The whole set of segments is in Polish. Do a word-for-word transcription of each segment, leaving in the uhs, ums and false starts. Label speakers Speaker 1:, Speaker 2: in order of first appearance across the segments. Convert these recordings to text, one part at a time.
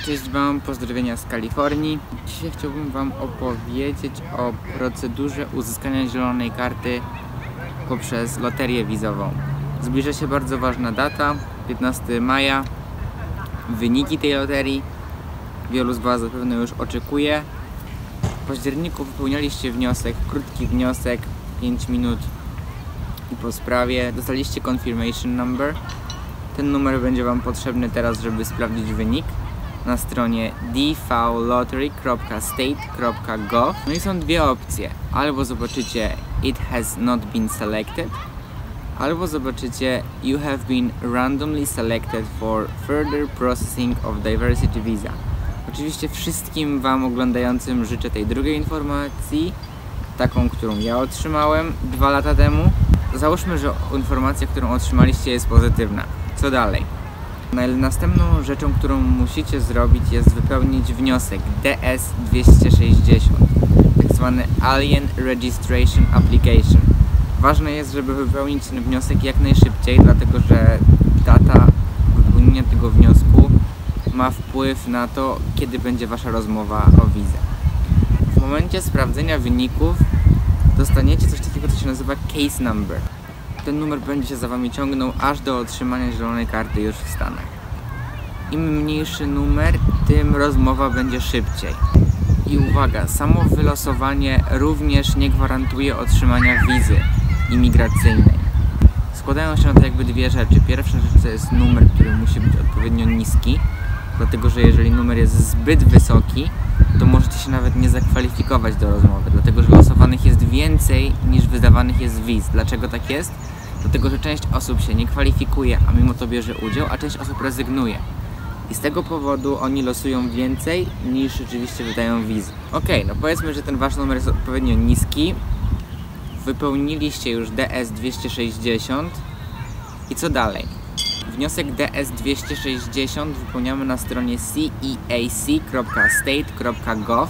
Speaker 1: Cześć Wam, pozdrowienia z Kalifornii. Dzisiaj chciałbym Wam opowiedzieć o procedurze uzyskania zielonej karty poprzez loterię wizową. Zbliża się bardzo ważna data, piętnastego maja. Wyniki tej loterii wielu z Was zapewne już oczekuje. W październiku wypełnialiście wniosek, krótki wniosek, pięć minut i po sprawie dostaliście confirmation number. Ten numer będzie Wam potrzebny teraz, żeby sprawdzić wynik na stronie d v lottery kropka state kropka gov. No i są dwie opcje. Albo zobaczycie It has not been selected, albo zobaczycie You have been randomly selected for further processing of diversity visa. Oczywiście wszystkim Wam oglądającym życzę tej drugiej informacji, taką, którą ja otrzymałem dwa lata temu. Załóżmy, że informacja, którą otrzymaliście, jest pozytywna. Co dalej? Następną rzeczą, którą musicie zrobić, jest wypełnić wniosek D S dwieście sześćdziesiąt, tak zwany Alien Registration Application. Ważne jest, żeby wypełnić ten wniosek jak najszybciej, dlatego że data wypełnienia tego wniosku ma wpływ na to, kiedy będzie Wasza rozmowa o wizę. W momencie sprawdzenia wyników dostaniecie coś takiego, co się nazywa case number. Ten numer będzie się za Wami ciągnął aż do otrzymania zielonej karty już w Stanach. Im mniejszy numer, tym rozmowa będzie szybciej. I uwaga, samo wylosowanie również nie gwarantuje otrzymania wizy imigracyjnej. Składają się na to jakby dwie rzeczy. Pierwsza rzecz to jest numer, który musi być odpowiednio niski, dlatego że jeżeli numer jest zbyt wysoki, to możecie się nawet nie zakwalifikować do rozmowy, dlatego że losowanych jest więcej niż wydawanych jest wiz. Dlaczego tak jest? Dlatego, że część osób się nie kwalifikuje, a mimo to bierze udział, a część osób rezygnuje. I z tego powodu oni losują więcej niż rzeczywiście wydają wizy. Ok, no powiedzmy, że ten Wasz numer jest odpowiednio niski. Wypełniliście już D S dwieście sześćdziesiąt. I co dalej? Wniosek D S dwieście sześćdziesiąt wypełniamy na stronie c e a c kropka state kropka gov.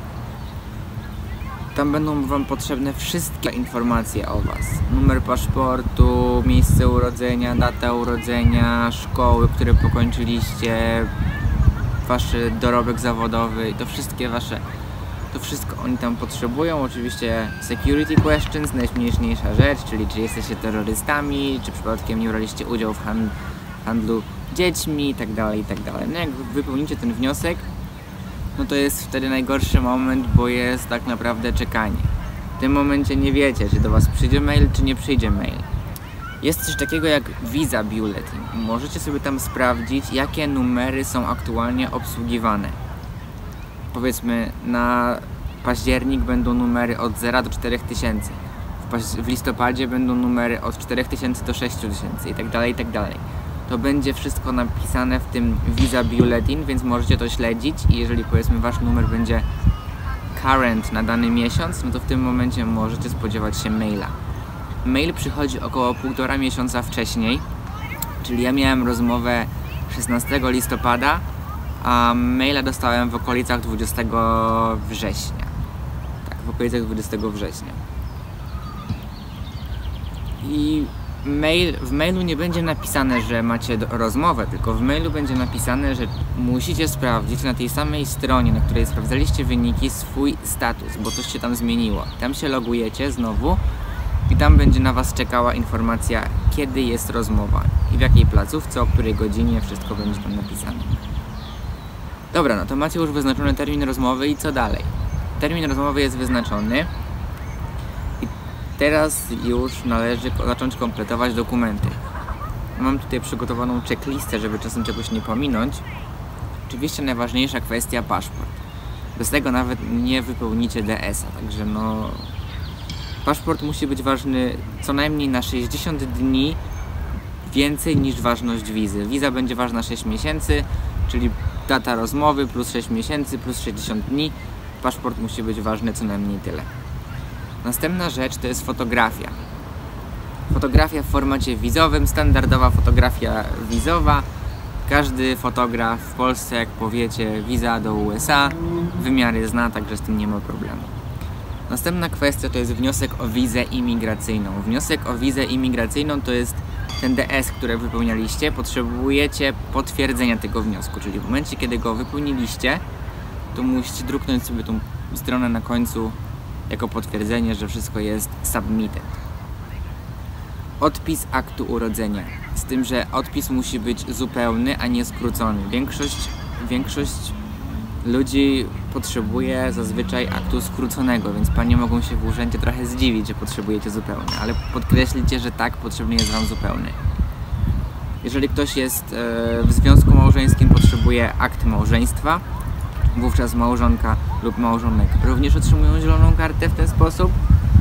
Speaker 1: Tam będą Wam potrzebne wszystkie informacje o Was. Numer paszportu, miejsce urodzenia, data urodzenia, szkoły, które pokończyliście, Wasz dorobek zawodowy i to wszystkie Wasze, to wszystko oni tam potrzebują. Oczywiście security questions, najśmieszniejsza rzecz, czyli czy jesteście terrorystami, czy przypadkiem nie braliście udziału w hand, handlu dziećmi itd., itd. No jak wypełnicie ten wniosek, no to jest wtedy najgorszy moment, bo jest tak naprawdę czekanie. W tym momencie nie wiecie, czy do Was przyjdzie mail, czy nie przyjdzie mail. Jest coś takiego jak Visa Bulletin. Możecie sobie tam sprawdzić, jakie numery są aktualnie obsługiwane. Powiedzmy, na październik będą numery od zera do czterech tysięcy. W, w listopadzie będą numery od czterech tysięcy do sześciu tysięcy itd., itd. To będzie wszystko napisane w tym Visa Bulletin, więc możecie to śledzić i jeżeli powiedzmy Wasz numer będzie current na dany miesiąc, no to w tym momencie możecie spodziewać się maila. Mail przychodzi około półtora miesiąca wcześniej, czyli ja miałem rozmowę szesnastego listopada, a maila dostałem w okolicach dwudziestego września. Tak, w okolicach dwudziestego września. I Mail, w mailu nie będzie napisane, że macie do, rozmowę, tylko w mailu będzie napisane, że musicie sprawdzić na tej samej stronie, na której sprawdzaliście wyniki, swój status, bo coś się tam zmieniło. Tam się logujecie znowu i tam będzie na Was czekała informacja, kiedy jest rozmowa i w jakiej placówce, o której godzinie, wszystko będzie tam napisane. Dobra, no to macie już wyznaczony termin rozmowy i co dalej? Termin rozmowy jest wyznaczony. Teraz już należy zacząć kompletować dokumenty. Mam tutaj przygotowaną checklistę, żeby czasem czegoś nie pominąć. Oczywiście najważniejsza kwestia paszport. Bez tego nawet nie wypełnicie D S a, także no... Paszport musi być ważny co najmniej na sześćdziesiąt dni więcej niż ważność wizy. Wiza będzie ważna sześć miesięcy, czyli data rozmowy plus sześć miesięcy plus sześćdziesiąt dni. Paszport musi być ważny co najmniej tyle. Następna rzecz to jest fotografia. Fotografia w formacie wizowym, standardowa fotografia wizowa. Każdy fotograf w Polsce, jak powiecie wiza do U S A, wymiary zna, także z tym nie ma problemu. Następna kwestia to jest wniosek o wizę imigracyjną. Wniosek o wizę imigracyjną to jest ten D S, który wypełnialiście, potrzebujecie potwierdzenia tego wniosku, czyli w momencie, kiedy go wypełniliście, to musicie druknąć sobie tą stronę na końcu jako potwierdzenie, że wszystko jest submitted. Odpis aktu urodzenia, z tym, że odpis musi być zupełny, a nie skrócony. Większość, większość ludzi potrzebuje zazwyczaj aktu skróconego, więc panie mogą się w urzędzie trochę zdziwić, że potrzebujecie zupełny, ale podkreślicie, że tak, potrzebny jest wam zupełny. Jeżeli ktoś jest w związku małżeńskim, potrzebuje akt małżeństwa, wówczas małżonka lub małżonek również otrzymują zieloną kartę w ten sposób.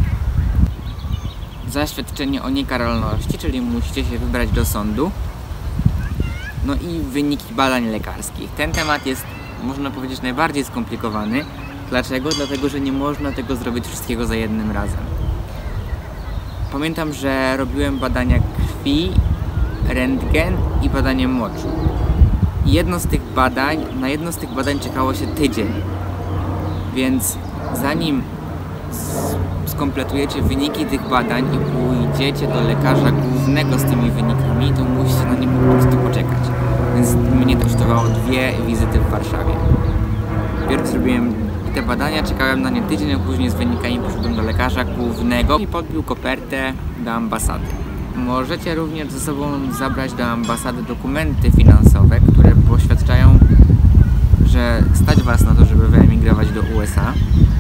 Speaker 1: Zaświadczenie o niekaralności, czyli musicie się wybrać do sądu. No i wyniki badań lekarskich. Ten temat jest, można powiedzieć, najbardziej skomplikowany. Dlaczego? Dlatego, że nie można tego zrobić wszystkiego za jednym razem. Pamiętam, że robiłem badania krwi, rentgen i badanie moczu. I jedno z tych badań, na jedno z tych badań czekało się tydzień. Więc zanim skompletujecie wyniki tych badań i pójdziecie do lekarza głównego z tymi wynikami, to musicie na nie po prostu poczekać. Więc mnie to kosztowało dwie wizyty w Warszawie. Pierw zrobiłem te badania, czekałem na nie tydzień, a później z wynikami poszedłem do lekarza głównego i podbił kopertę do ambasady. Możecie również ze sobą zabrać do ambasady dokumenty finansowe, które poświadczają, że stać was na to, żeby wyemigrować do U S A.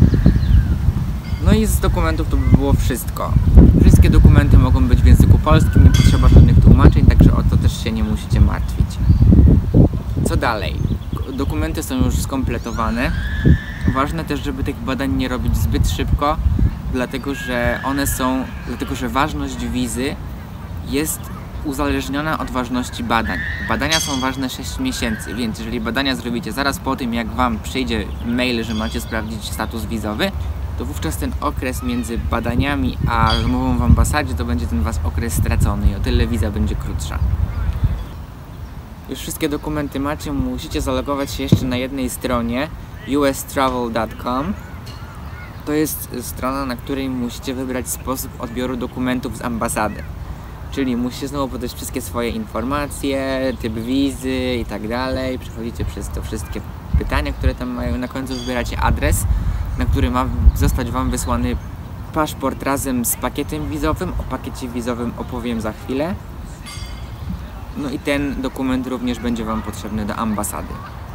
Speaker 1: No i z dokumentów to by było wszystko. Wszystkie dokumenty mogą być w języku polskim, nie potrzeba żadnych tłumaczeń, także o to też się nie musicie martwić. Co dalej? Dokumenty są już skompletowane. Ważne też, żeby tych badań nie robić zbyt szybko, dlatego że one są, dlatego że ważność wizy jest uzależniona od ważności badań. Badania są ważne sześć miesięcy, więc jeżeli badania zrobicie zaraz po tym, jak wam przyjdzie mail, że macie sprawdzić status wizowy, to wówczas ten okres między badaniami a rozmową w ambasadzie to będzie ten was okres stracony i o tyle wiza będzie krótsza. Już wszystkie dokumenty macie, musicie zalogować się jeszcze na jednej stronie u s travel dot com. To jest strona, na której musicie wybrać sposób odbioru dokumentów z ambasady. Czyli musicie znowu podać wszystkie swoje informacje, typ wizy i tak dalej. Przechodzicie przez te wszystkie pytania, które tam mają. Na końcu wybieracie adres, na który ma zostać wam wysłany paszport razem z pakietem wizowym. O pakiecie wizowym opowiem za chwilę. No i ten dokument również będzie wam potrzebny do ambasady.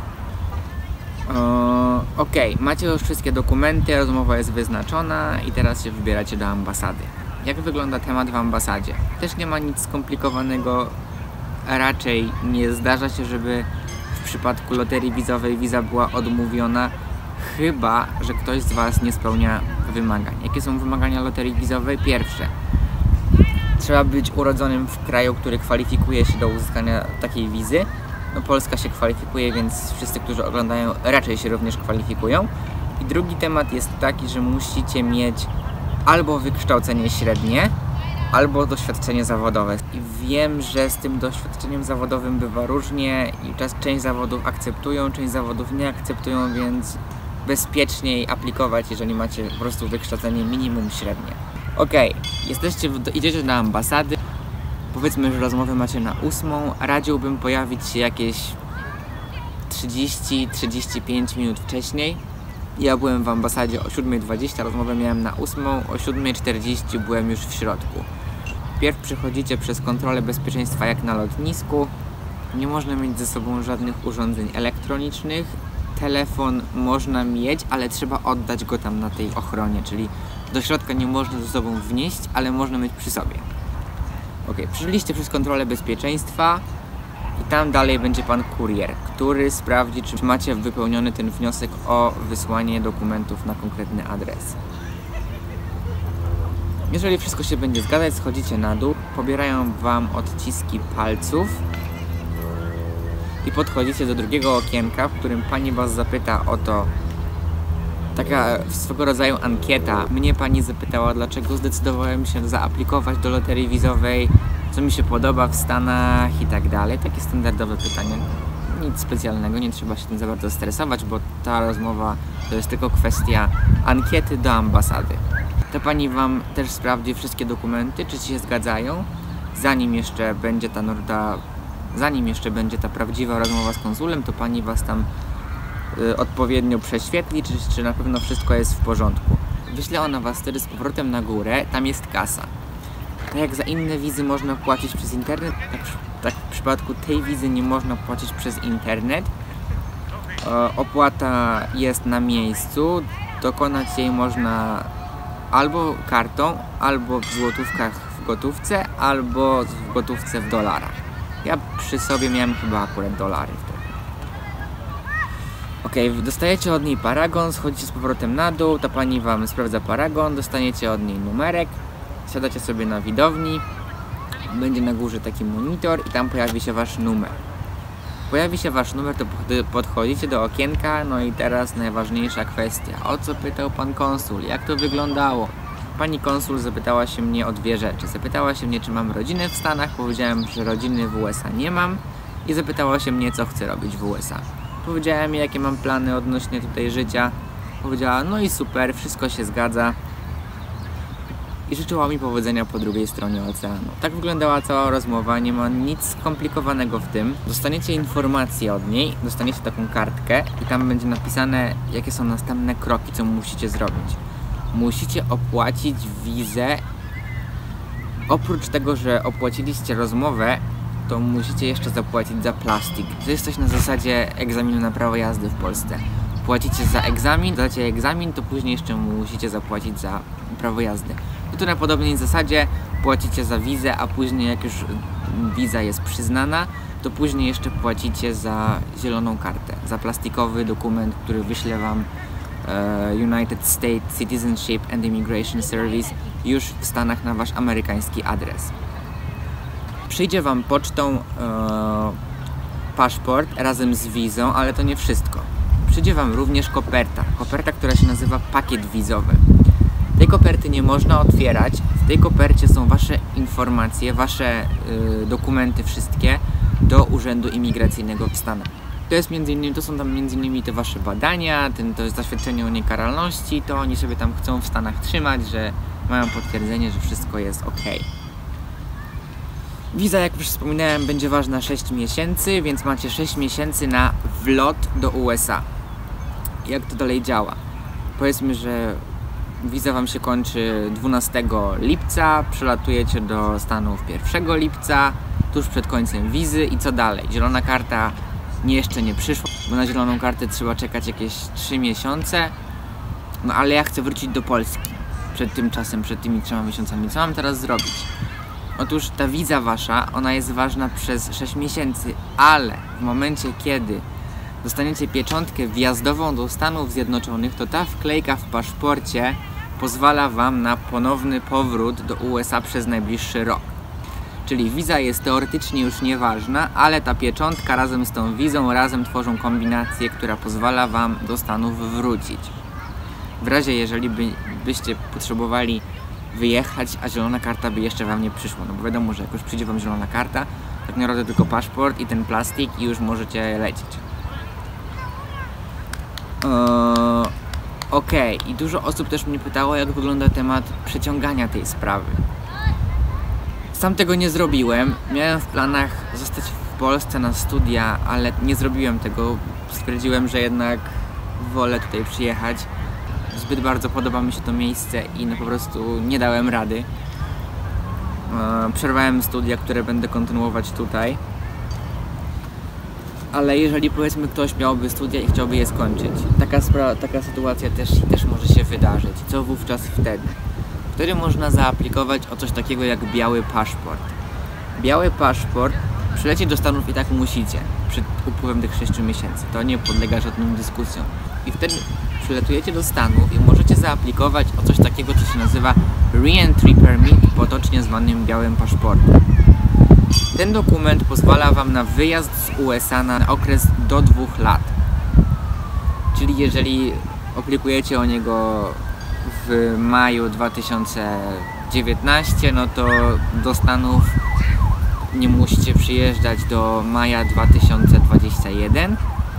Speaker 1: Ok, macie już wszystkie dokumenty, rozmowa jest wyznaczona i teraz się wybieracie do ambasady. Jak wygląda temat w ambasadzie? Też nie ma nic skomplikowanego, raczej nie zdarza się, żeby w przypadku loterii wizowej wiza była odmówiona, chyba że ktoś z was nie spełnia wymagań. Jakie są wymagania loterii wizowej? Pierwsze, trzeba być urodzonym w kraju, który kwalifikuje się do uzyskania takiej wizy. No, Polska się kwalifikuje, więc wszyscy, którzy oglądają, raczej się również kwalifikują. I drugi temat jest taki, że musicie mieć albo wykształcenie średnie, albo doświadczenie zawodowe. I wiem, że z tym doświadczeniem zawodowym bywa różnie i czas, część zawodów akceptują, część zawodów nie akceptują, więc bezpieczniej aplikować, jeżeli macie po prostu wykształcenie minimum średnie. Ok, jesteście, idziecie do ambasady. Powiedzmy, że rozmowę macie na ósmą, radziłbym pojawić się jakieś trzydzieści do trzydziestu pięciu minut wcześniej. Ja byłem w ambasadzie o siódma dwadzieścia, rozmowę miałem na ósmą, o siódma czterdzieści byłem już w środku. Pierw przechodzicie przez kontrolę bezpieczeństwa jak na lotnisku. Nie można mieć ze sobą żadnych urządzeń elektronicznych. Telefon można mieć, ale trzeba oddać go tam na tej ochronie, czyli do środka nie można ze sobą wnieść, ale można mieć przy sobie. Ok, przeszliście przez kontrolę bezpieczeństwa i tam dalej będzie pan kurier, który sprawdzi, czy macie wypełniony ten wniosek o wysłanie dokumentów na konkretny adres. Jeżeli wszystko się będzie zgadzać, schodzicie na dół, pobierają wam odciski palców i podchodzicie do drugiego okienka, w którym pani was zapyta o to, taka swego rodzaju ankieta. Mnie pani zapytała, dlaczego zdecydowałem się zaaplikować do loterii wizowej, co mi się podoba w Stanach i tak dalej. Takie standardowe pytania. Nic specjalnego, nie trzeba się tym za bardzo stresować, bo ta rozmowa to jest tylko kwestia ankiety do ambasady. Ta pani wam też sprawdzi wszystkie dokumenty, czy się zgadzają. zanim jeszcze będzie ta, ta, zanim jeszcze będzie ta prawdziwa rozmowa z konsulem, to pani was tam y, odpowiednio prześwietli, czy, czy na pewno wszystko jest w porządku. Wyśle ona was wtedy z powrotem na górę, tam jest kasa. Tak jak za inne wizy można płacić przez internet, tak, tak w przypadku tej wizy nie można płacić przez internet. E, opłata jest na miejscu, dokonać jej można albo kartą, albo w złotówkach w gotówce, albo w gotówce w dolarach. Ja przy sobie miałem chyba akurat dolary wtedy. Ok, dostajecie od niej paragon, schodzicie z powrotem na dół, ta pani wam sprawdza paragon, dostaniecie od niej numerek, siadacie sobie na widowni, będzie na górze taki monitor i tam pojawi się wasz numer. Pojawi się wasz numer, to podchodzicie do okienka, no i teraz najważniejsza kwestia. O co pytał pan konsul? Jak to wyglądało? Pani konsul zapytała się mnie o dwie rzeczy. Zapytała się mnie, czy mam rodzinę w Stanach, powiedziałem, że rodziny w U S A nie mam i zapytała się mnie, co chcę robić w U S A. Powiedziałem jej, jakie mam plany odnośnie tutaj życia. Powiedziała, no i super, wszystko się zgadza. I życzyła mi powodzenia po drugiej stronie oceanu. Tak wyglądała cała rozmowa, nie ma nic skomplikowanego w tym. Dostaniecie informacje od niej, dostaniecie taką kartkę i tam będzie napisane, jakie są następne kroki, co musicie zrobić. Musicie opłacić wizę. Oprócz tego, że opłaciliście rozmowę, to musicie jeszcze zapłacić za plastik. To jest coś na zasadzie egzaminu na prawo jazdy w Polsce. Płacicie za egzamin, dacie egzamin, to później jeszcze musicie zapłacić za prawo jazdy. I tu na podobnej zasadzie płacicie za wizę, a później jak już wiza jest przyznana, to później jeszcze płacicie za zieloną kartę, za plastikowy dokument, który wyśle wam e, United States Citizenship and Immigration Service już w Stanach na wasz amerykański adres. Przyjdzie wam pocztą e, paszport razem z wizą, ale to nie wszystko. Przyjdzie wam również koperta, koperta, która się nazywa pakiet wizowy. Tej koperty nie można otwierać, w tej kopercie są wasze informacje, wasze y, dokumenty wszystkie do Urzędu Imigracyjnego w Stanach. To jest między innymi, to są tam między innymi te wasze badania, ten, to jest zaświadczenie o niekaralności, to oni sobie tam chcą w Stanach trzymać, że mają potwierdzenie, że wszystko jest ok. Wiza, jak już wspominałem, będzie ważna sześć miesięcy, więc macie sześć miesięcy na wlot do U S A. Jak to dalej działa? Powiedzmy, że wiza wam się kończy dwunastego lipca, przelatujecie do Stanów pierwszego lipca, tuż przed końcem wizy i co dalej? Zielona karta nie, jeszcze nie przyszła, bo na zieloną kartę trzeba czekać jakieś trzy miesiące. No ale ja chcę wrócić do Polski przed tym czasem, przed tymi trzema miesiącami. Co mam teraz zrobić? Otóż ta wiza wasza, ona jest ważna przez sześć miesięcy, ale w momencie, kiedy dostaniecie pieczątkę wjazdową do Stanów Zjednoczonych, to ta wklejka w paszporcie pozwala wam na ponowny powrót do U S A przez najbliższy rok. Czyli wiza jest teoretycznie już nieważna, ale ta pieczątka razem z tą wizą razem tworzą kombinację, która pozwala wam do Stanów wrócić. W razie, jeżeli by, byście potrzebowali wyjechać, a zielona karta by jeszcze wam nie przyszła, no bo wiadomo, że jak już przyjdzie wam zielona karta, tak naprawdę tylko paszport i ten plastik i już możecie lecieć. Eee, Okej, okay. I dużo osób też mnie pytało, jak wygląda temat przeciągania tej sprawy. Sam tego nie zrobiłem, miałem w planach zostać w Polsce na studia, ale nie zrobiłem tego, stwierdziłem, że jednak wolę tutaj przyjechać. Zbyt bardzo podoba mi się to miejsce i no po prostu nie dałem rady. Eee, przerwałem studia, które będę kontynuować tutaj. Ale jeżeli powiedzmy ktoś miałby studia i chciałby je skończyć, taka, spra- taka sytuacja też, też może się wydarzyć. Co wówczas wtedy? Wtedy można zaaplikować o coś takiego jak biały paszport. Biały paszport, przylecieć do Stanów i tak musicie przed upływem tych sześciu miesięcy. To nie podlega żadnym dyskusjom. I wtedy przylatujecie do Stanów i możecie zaaplikować o coś takiego, co się nazywa Re-Entry Permit, potocznie zwanym białym paszportem. Ten dokument pozwala wam na wyjazd z U S A na okres do dwóch lat. Czyli jeżeli aplikujecie o niego w maju dwa tysiące dziewiętnastego, no to do Stanów nie musicie przyjeżdżać do maja dwa tysiące dwudziestego pierwszego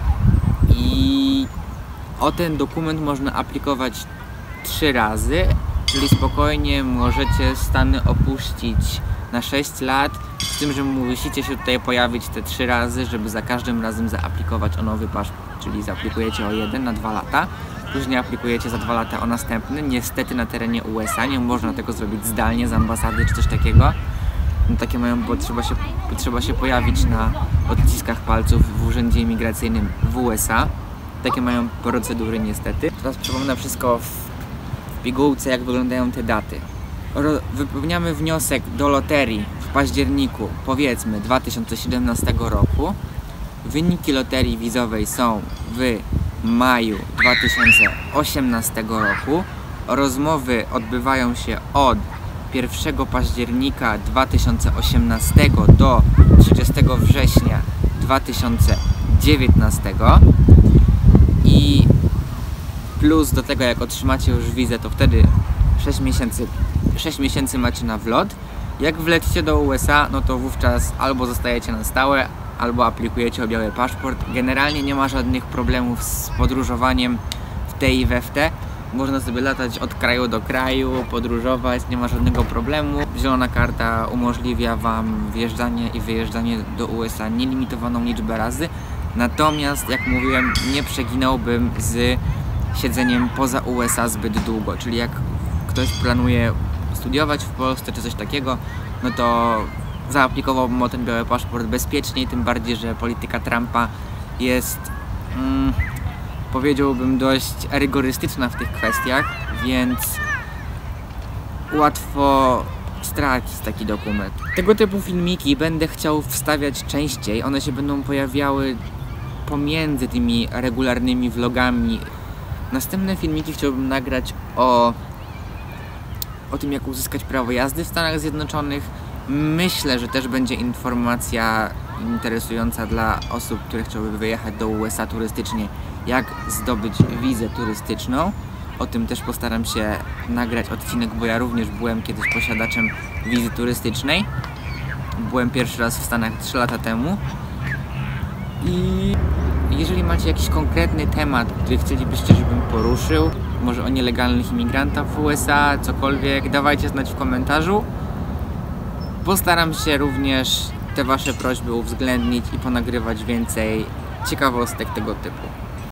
Speaker 1: i o ten dokument można aplikować trzy razy, czyli spokojnie możecie Stany opuścić na sześć lat, z tym, że musicie się tutaj pojawić te trzy razy, żeby za każdym razem zaaplikować o nowy paszport, czyli zaaplikujecie o jeden na dwa lata, później aplikujecie za dwa lata o następny. Niestety na terenie U S A nie można tego zrobić zdalnie z ambasady czy coś takiego. No, takie mają, bo trzeba się, trzeba się pojawić na odciskach palców w urzędzie imigracyjnym w U S A. Takie mają procedury niestety. Teraz przypomnę wszystko w, w pigułce, jak wyglądają te daty. Ro, wypełniamy wniosek do loterii w październiku, powiedzmy, dwa tysiące siedemnastego roku. Wyniki loterii wizowej są w maju dwa tysiące osiemnastego roku. Rozmowy odbywają się od pierwszego października dwa tysiące osiemnastego do trzydziestego września dwa tysiące dziewiętnastego. I plus do tego, jak otrzymacie już wizę, to wtedy sześć miesięcy, sześć miesięcy macie na wlot. Jak wlecicie do U S A, no to wówczas albo zostajecie na stałe, albo aplikujecie o biały paszport. Generalnie nie ma żadnych problemów z podróżowaniem w te i we w te. Można sobie latać od kraju do kraju, podróżować, nie ma żadnego problemu. Zielona karta umożliwia Wam wjeżdżanie i wyjeżdżanie do U S A nielimitowaną liczbę razy. Natomiast, jak mówiłem, nie przeginałbym z siedzeniem poza U S A zbyt długo. Czyli jak ktoś planuje studiować w Polsce czy coś takiego, no to zaaplikowałbym o ten biały paszport bezpieczniej, tym bardziej, że polityka Trumpa jest, mm, powiedziałbym, dość rygorystyczna w tych kwestiach, więc łatwo stracić taki dokument. Tego typu filmiki będę chciał wstawiać częściej, one się będą pojawiały pomiędzy tymi regularnymi vlogami. Następne filmiki chciałbym nagrać o, o tym, jak uzyskać prawo jazdy w Stanach Zjednoczonych. Myślę, że też będzie informacja interesująca dla osób, które chciałyby wyjechać do U S A turystycznie, jak zdobyć wizę turystyczną. O tym też postaram się nagrać odcinek, bo ja również byłem kiedyś posiadaczem wizy turystycznej. Byłem pierwszy raz w Stanach trzy lata temu. I jeżeli macie jakiś konkretny temat, który chcielibyście, żebym poruszył, może o nielegalnych imigrantach w U S A, cokolwiek, dawajcie znać w komentarzu. Postaram się również te Wasze prośby uwzględnić i ponagrywać więcej ciekawostek tego typu.